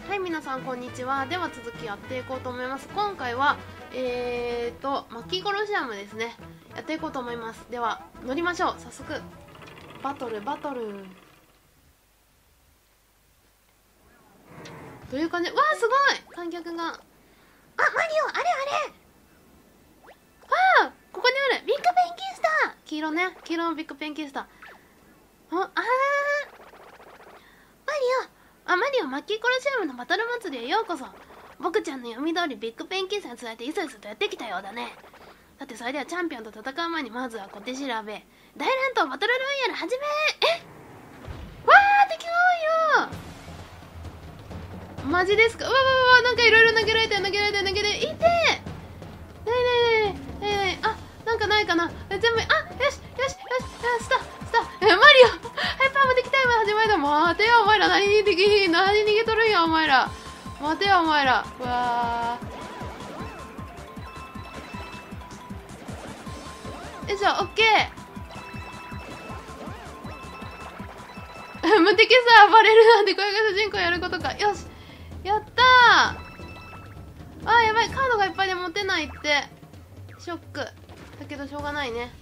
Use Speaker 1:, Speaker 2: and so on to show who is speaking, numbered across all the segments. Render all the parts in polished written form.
Speaker 1: はい、皆さんこんにちは。では続きやっていこうと思います。今回はマッキーコロシアムですね、やっていこうと思います。では乗りましょう。早速バトルという感じ。わあ、すごい観客が。あ、マリオ、あれあ、ここにあるビッグペンキスター。黄色ね、黄色のビッグペンキスター。マリオマッキーコロシアムのバトル祭りへようこそ。僕ちゃんの読み通りビッグペンキスターに伝えていそいそとやってきたようだね。さてそれではチャンピオンと戦う前にまずは小手調べ。大乱闘バトルロイヤル始め。わー、敵多いよ。マジですか。うわなんかいろいろ投げられていて。あ、なんかないかな。全部、あ、よし、スタマリオハイパームできたよ。始まりだ。待てよお前ら、何逃げとるんやお前ら。待てよお前ら。うわー、よいしょ、オッケー無敵さ暴れるなんて、これが主人公やることか。よし、やったー。あー、やばい、カードがいっぱいで持てないって。ショックだけどしょうがないね。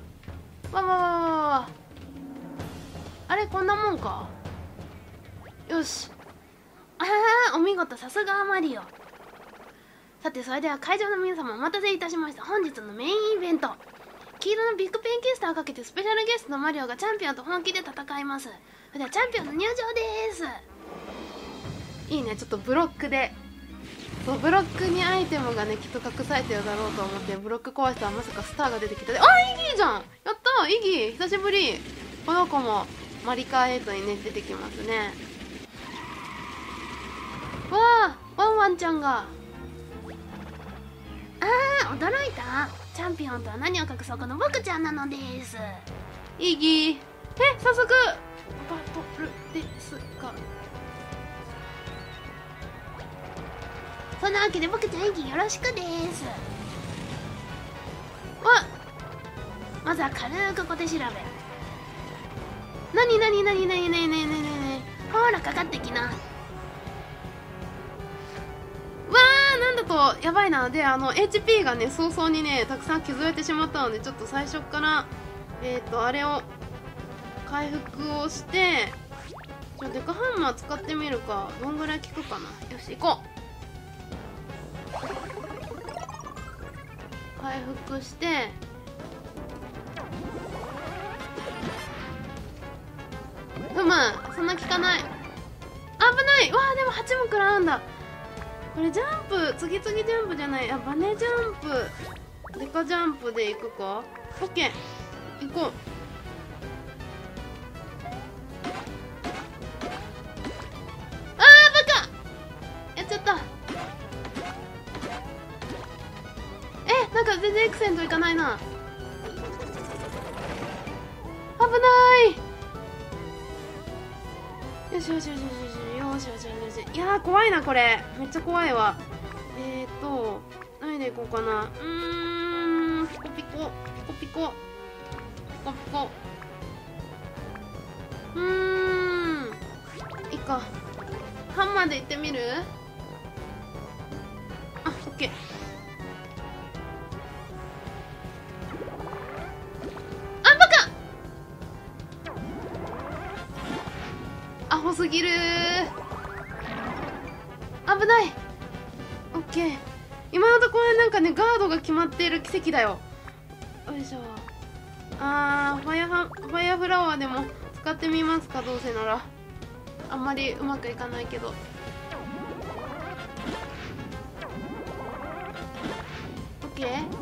Speaker 1: あれ、こんなもんか。よし。お見事、さすがマリオ。さてそれでは会場の皆様、お待たせいたしました。本日のメインイベント、黄色のビッグペンキスターをかけてスペシャルゲストのマリオがチャンピオンと本気で戦います。それではチャンピオンの入場です。いいね、ちょっとブロックで、そうブロックにアイテムがねきっと隠されてるだろうと思って、ブロック壊したらまさかスターが出てきたで。イギーじゃん。やったー、イギー久しぶり。この子もマリカー8にね出てきますね。ワンちゃんが。驚いた。チャンピオンとは何を隠そう、この僕ちゃんなのです。イギー、早速バトルですか。そんなわけで僕ちゃん、イギーよろしくです。まずは軽く小手調べ。なにほらかかってきな。なんだとやばいな。でHP がね早々にねたくさん削られてしまったので、ちょっと最初からあれを回復をして、デカハンマー使ってみるか。どんぐらい効くかな。よし、行こう。回復してそんな効かない。危ない。でも8も食らうんだ。これジャンプ、次々ジャンプじゃない、バネジャンプ、デカジャンプでいくか。オッケー、行こう。バカやっちゃった。なんか全然エクセントいかないな。危ない。よし。いやー怖いな、これめっちゃ怖いわ。何でいこうかな。ピコ。いいか。ハンマーでいってみる。オッケー。アホすぎるー。危ない。オッケー。今のところなんかねガードが決まっている奇跡だよ。よいしょ。ファイアフラワーでも使ってみますか。どうせなら。あんまりうまくいかないけど。オッケー。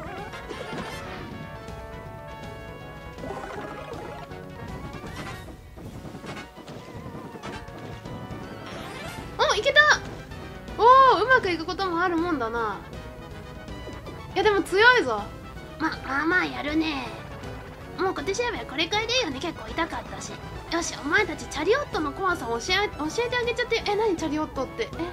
Speaker 1: いけた。うまくいくこともあるもんだな。いやでも強いぞ。まあやるね。もう小手調べはこれくらいでいいよね。結構痛かったし。よし、お前たちチャリオットの怖さを教えてあげちゃって。何チャリオットって。何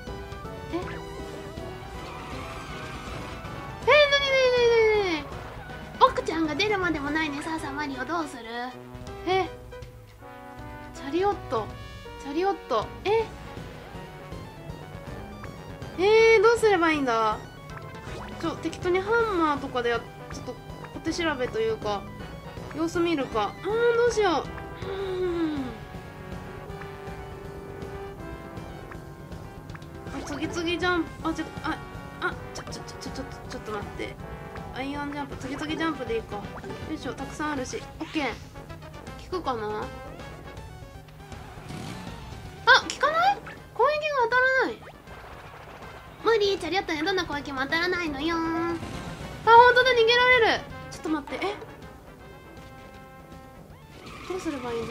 Speaker 1: 僕ちゃんが出るまでもないね。さあマリオどうする。チャリオットどうすればいいんだ。適当にハンマーとかでちょっと小手調べというか様子見るか。どうしよう。次々ジャンプ。ちょっと待って。アイアンジャンプ、次々ジャンプでいいか。よいしょ、たくさんあるし。オッケー。効くかな。効かない。攻撃が当たらない。無理、チャリオットにどんな攻撃も当たらないのよ。本当だ、逃げられる。ちょっと待って。どうすればいいんだ。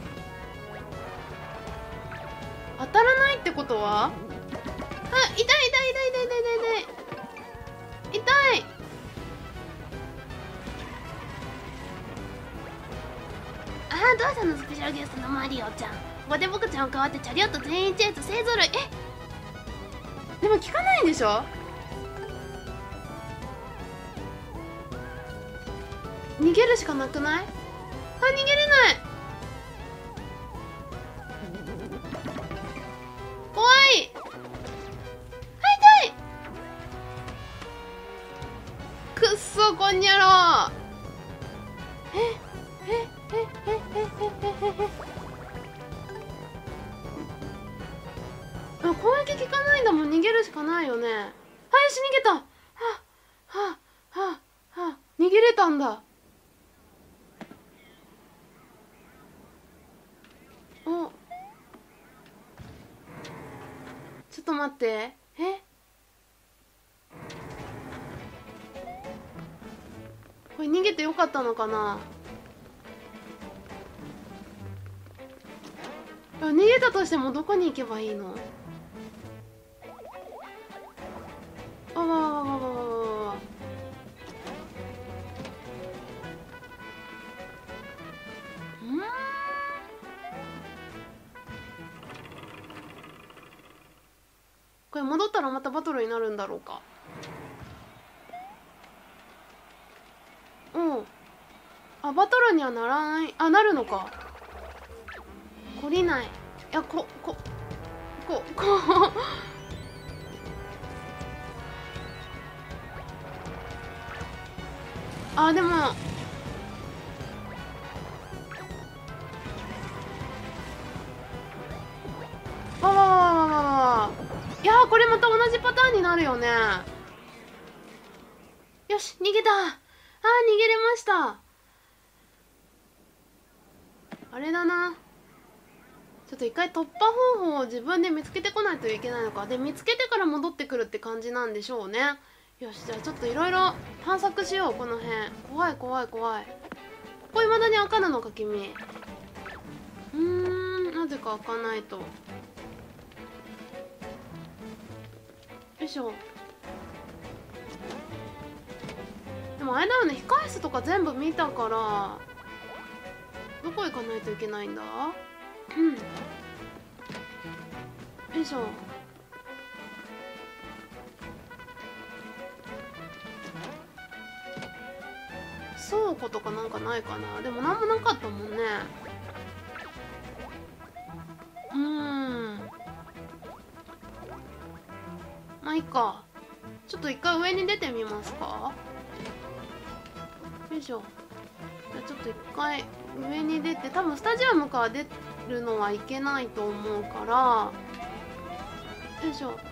Speaker 1: 当たらないってことは、痛い。どうしたの、スペシャルゲストのマリオちゃん。ここで僕ちゃんを代わってチャリオット全員チェイス勢ぞろい。でも効かないんでしょ。逃げるしかなくない？逃げれない。怖い。痛い。くっそ、こんにゃろ。攻撃効かないんだもん。逃げるしかないよね。よし、逃げた。逃げれたんだ。ちょっと待って。これ逃げてよかったのかな。逃げたとしてもどこに行けばいいの。これ戻ったらまたバトルになるんだろうか。バトルにはならない。なるのか。懲りない。でもいやー、これまた同じパターンになるよね。よし、逃げた。逃げれました。あれだな、ちょっと一回突破方法を自分で見つけてこないといけないのか。で、見つけてから戻ってくるって感じなんでしょうね。よし、じゃあちょっといろいろ探索しよう。この辺怖い。ここ未だに開かぬのか君。なぜか開かないと。よいしょ。でもあれだよね、控室とか全部見たから、どこ行かないといけないんだ。よいしょ。倉庫とかなんかないかな。でもなんもなかったもんね。まあいいか。ちょっと一回上に出てみますか。よいしょ。じゃあちょっと一回上に出て、多分スタジアムから出るのはいけないと思うから、よいしょ。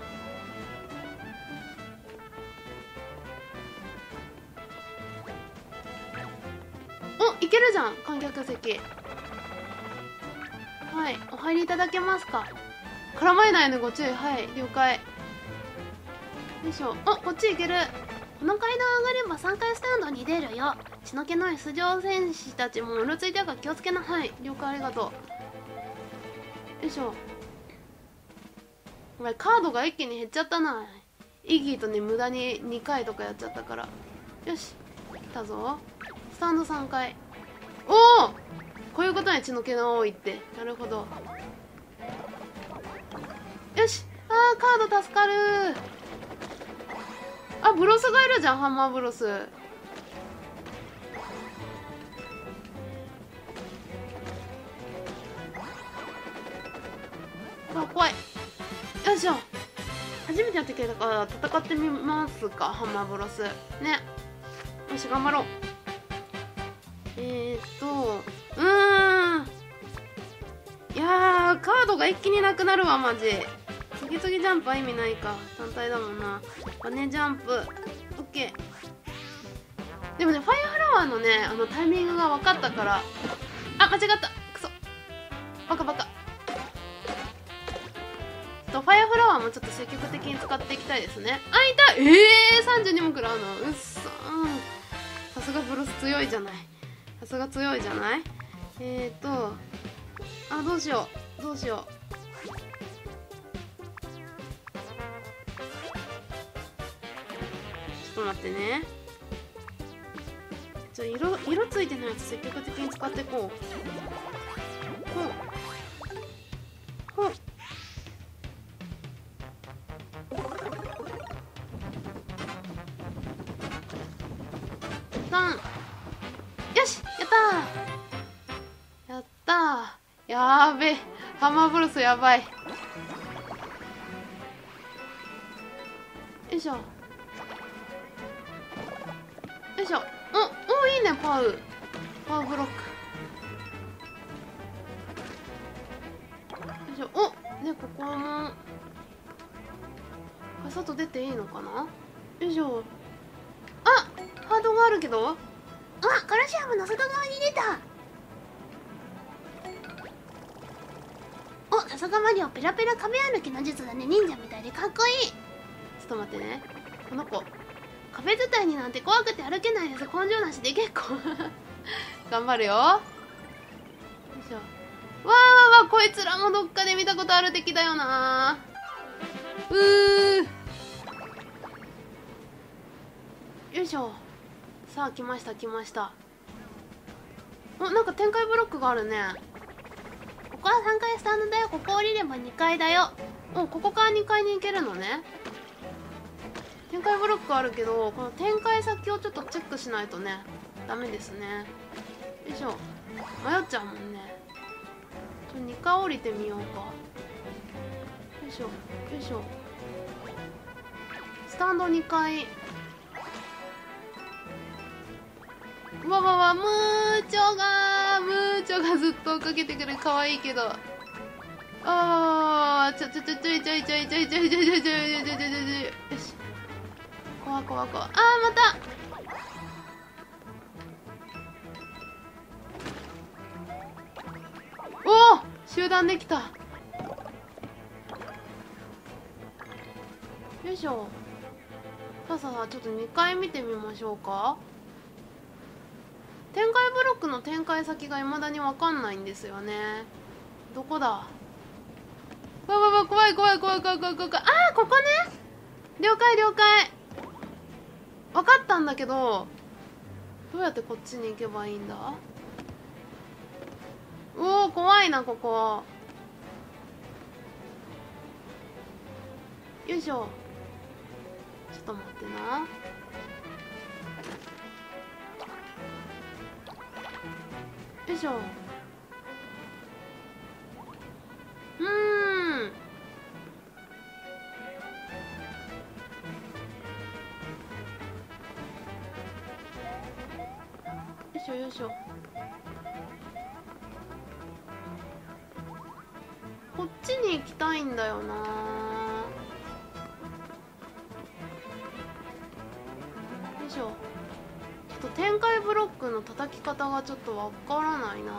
Speaker 1: いけるじゃん、観客席。はい、お入りいただけますか。絡まれないのご注意。はい、了解。よいしょ。こっち行ける。この階段上がれば3階スタンドに出るよ。血の気のない出場選手たちもうろついてるから気をつけな。はい、了解、ありがとう。よいしょ。お前カードが一気に減っちゃったな。イギーとね、無駄に2回とかやっちゃったから。よし、来たぞ。スタンド3階。こういうことね、血の気の多いって。なるほど。よし。カード助かる。ブロスがいるじゃん、ハンマーブロス。怖い。よいしょ。 初めてやってくれたから戦ってみますか、ハンマーブロスね。よし頑張ろう。いやー、カードが一気になくなるわマジ。次々ジャンプは意味ないか、単体だもんな。バネジャンプオッケー。でもね、ファイアフラワーのね、タイミングが分かったから。あ、間違った、くそバカバカ。ファイアフラワーもちょっと積極的に使っていきたいですね。あ、いた32も食らうの、うっそー。さすがブロス強いじゃない、さすが強いじゃない。あ、どうしようどうしよう。ちょっと待ってね。色ついてないやつ積極的に使っていこう。ほうほう。よし、やったーやったー。やーべえ、ハンマーブロスやばい。よいしょよいしょ。おいいね、パウブロック。よいしょ。ね、ここも外出ていいのかな。よいしょ。あ、ハードがあるけど。
Speaker 2: カルシアムの外側に出た。さすがマリオ、ペラペラ壁歩きの術だね。忍者みたいでかっこいい。
Speaker 1: ちょっと待ってね、この子壁伝いになんて怖くて歩けないです。根性なしで結構頑張るよ。よいしょ。わー、こいつらもどっかで見たことある敵だよな。よいしょ。さあ来ました来ました。なんか展開ブロックがあるね。
Speaker 2: ここは3階スタンドだよ。ここ降りれば2階だよ。
Speaker 1: ここから2階に行けるのね。展開ブロックあるけど、この展開先をちょっとチェックしないとねダメですね。よいしょ。迷っちゃうもんね。2階降りてみようか。よいしょよいしょ。スタンド2階。ムーチョがずっと追っかけてくる。可愛いけど。ちょい。よし。怖。また。集団できた。よいしょ。さあちょっと2回見てみましょうか。展開ブロックの展開先が未だに分かんないんですよね。どこだ。怖い。ここね。了解。分かったんだけど、どうやってこっちに行けばいいんだ。怖いなここ。よいしょ。ちょっと待ってな。よいしょ。よいしょ。こっちに行きたいんだよな。よいしょ。ちょっと展開ブロックの叩き方がちょっとわからないな。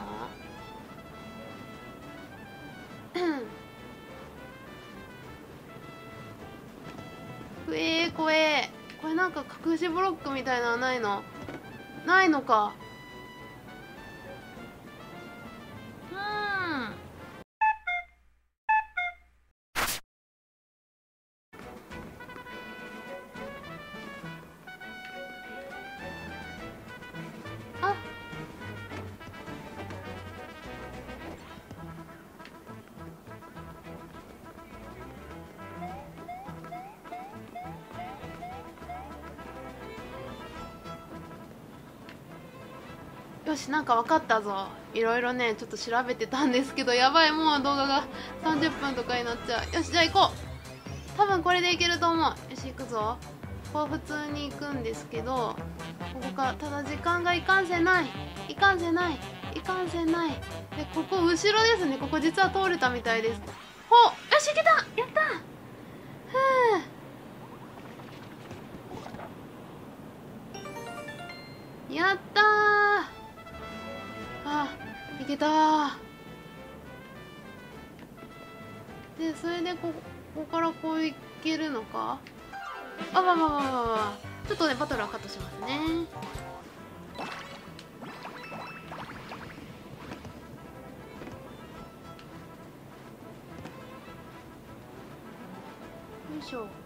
Speaker 1: 怖え。これなんか隠しブロックみたいなのないの？ないのか。よし、なんか分かったぞ。いろいろねちょっと調べてたんですけど、やばい、もう動画が30分とかになっちゃう。よし、じゃあ行こう。 多分これでいけると思う。よし、行くぞ。こう普通に行くんですけど、ここからただ時間がいかんせない、いかんせない、いかんせない。で、ここ後ろですね。ここ実は通れたみたいです。ほっ、よし、行けた、やった。やったー。あ、いけたー。で、それでここからこういけるのか。あわわわわわ。ちょっとね、バトルはカットしますね。よいしょ。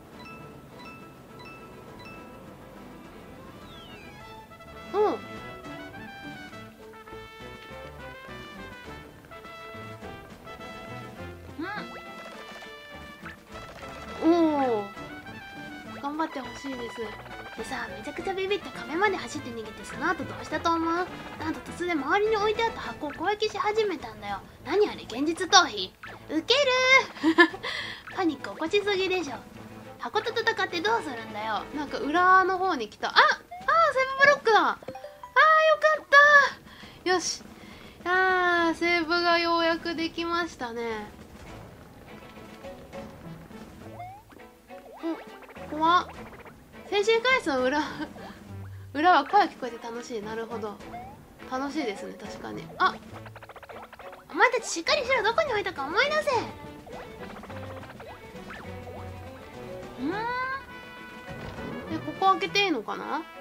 Speaker 1: おお、頑張ってほしいです。でさ、めちゃくちゃビビって壁まで走って逃げて、その後どうしたと思う？なんと突然周りに置いてあった箱を攻撃し始めたんだよ。何あれ、現実逃避？ウケるパニック起こしすぎでしょ。箱と戦ってどうするんだよ。なんか裏の方に来た。セーブブロックだ。よかった。よし。セーブがようやくできましたね。怖っ。先進回数の裏は声聞こえて楽しい。なるほど、楽しいですね。確かに。お前たちしっかりしろ。どこに置いたか思い出せ。で、ここ開けていいのかな。よ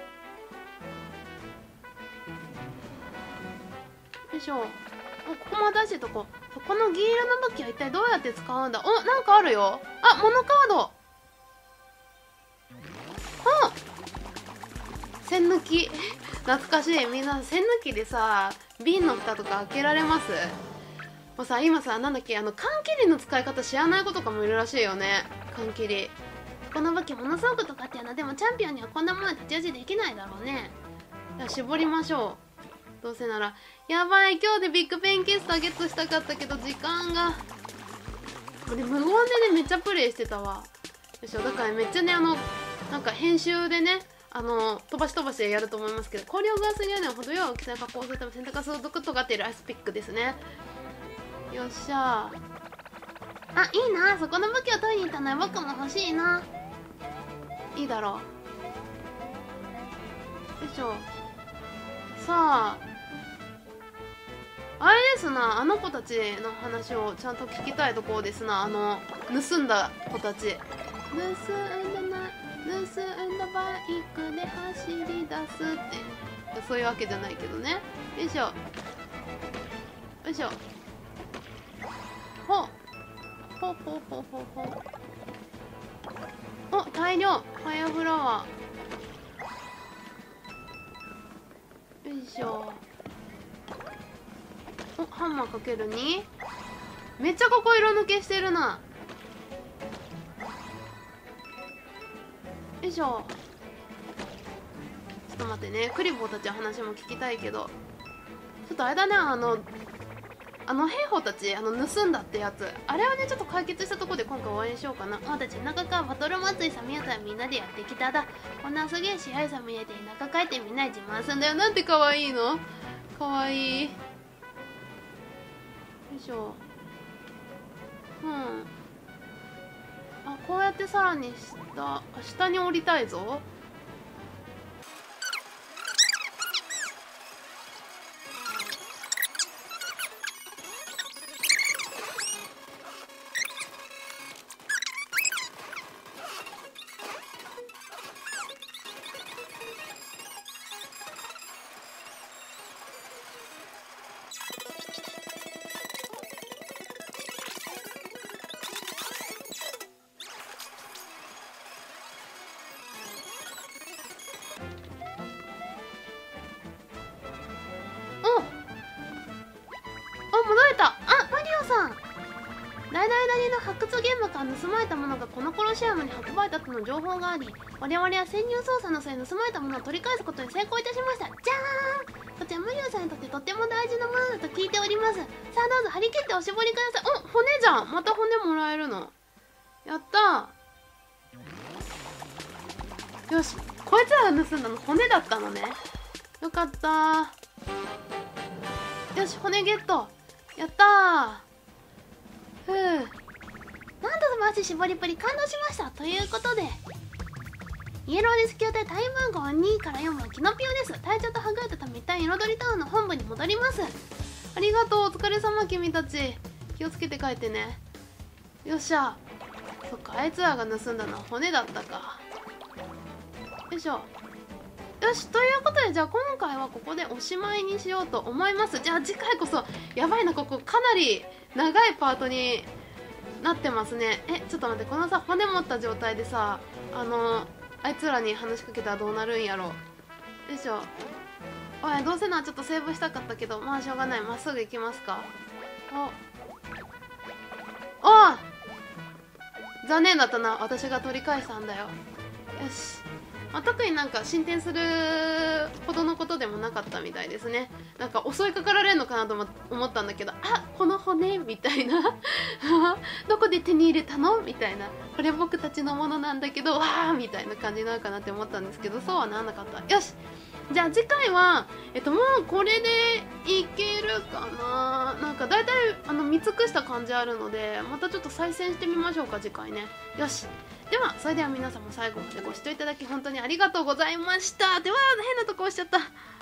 Speaker 1: いしょ。ここも新しいとこ。この銀色の武器は一体どうやって使うんだ。なんかあるよ。モノカード。栓抜き懐かしい。みんな栓抜きでさ、瓶の蓋とか開けられます？もうさ、今さ、なんだっけ、缶切りの使い方知らない子とかもいるらしいよね。缶切り。この武器ものすごくとかってやな。でもチャンピオンにはこんなもので太刀打ちできないだろうね。じゃあ絞りましょう。どうせなら。やばい、今日でビッグペンキスターゲットしたかったけど時間が。無言でね、めっちゃプレイしてたわ。よいしょ。だからめっちゃね、なんか編集でね、飛ばしでやると思いますけど、氷をガラスに屋根を程よい大きさに加工するため選択が相続とがっているアイスピックですね。よっしゃー。いいな。そこの武器を取りに行ったのは僕も欲しいな。いいだろう。よいしょ。さあ、あれですな。あの子たちの話をちゃんと聞きたいところですな。盗んだ子たち。盗んだバイクで走り出すって、そういうわけじゃないけどね。よいしょよいしょ。ほ大量ファイアフラワー。よいしょ。ハンマーかける2。めっちゃここ色抜けしてるな。よいしょ。ちょっと待ってね、クリボーたちの話も聞きたいけど、ちょっとあれだね、兵法たち、盗んだってやつ、あれはね、ちょっと解決したところで今回終わりにしようかな。私田舎からバトル祭りさ、みやさんみんなでやってきただ。こんなすげえ支配さ見えて田舎帰ってみんなに自慢すんだよ。なんてかわいいの。かわいい。よいしょ。こうやってさらに下に降りたいぞ。戻れた。マリオさん。大々なりの発掘現場から盗まれたものがこのコロシアムに運ばれたとの情報があり、我々は潜入捜査の際盗まれたものを取り返すことに成功いたしました。じゃーん。こちらマリオさんにとってとっても大事なものだと聞いております。さあどうぞ張り切っておしぼりください。骨じゃん。また骨もらえるの。やったよし、こいつらが盗んだの骨だったのね。よかったー。よし、骨ゲット。やったー。
Speaker 2: なんと素晴らしい絞りっぷり、感動しました。ということでイエローレスキュー隊隊員番号は2から4番キノピオです。隊長とはぐれたため一旦彩りタウンの本部に戻ります。
Speaker 1: ありがとう、お疲れ様君たち。気をつけて帰ってね。よっしゃ。そっか、あいつらが盗んだのは骨だったか。よいしょ。よし、ということで、じゃあ今回はここでおしまいにしようと思います。じゃあ次回こそ、やばいな、ここかなり長いパートになってますね。ちょっと待って、このさ、骨持った状態でさ、あいつらに話しかけたらどうなるんやろ。よいしょ。おい、どうせならちょっとセーブしたかったけど、まあしょうがない。まっすぐ行きますか。お残念だったな。私が取り返したんだよ。よし。まあ、特になんか進展するほどのことでもなかったみたいですね。なんか襲いかかられるのかなと思ったんだけど、あ、この骨みたいなどこで手に入れたのみたいな、これ僕たちのものなんだけどわーみたいな感じになるかなって思ったんですけど、そうはならなかった。よし、じゃあ次回はもうこれでいけるかな。なんか大体見尽くした感じあるので、またちょっと再戦してみましょうか、次回ね。よし、ではそれでは皆さんも最後までご視聴いただき本当にありがとうございました。では変なとこ押しちゃった。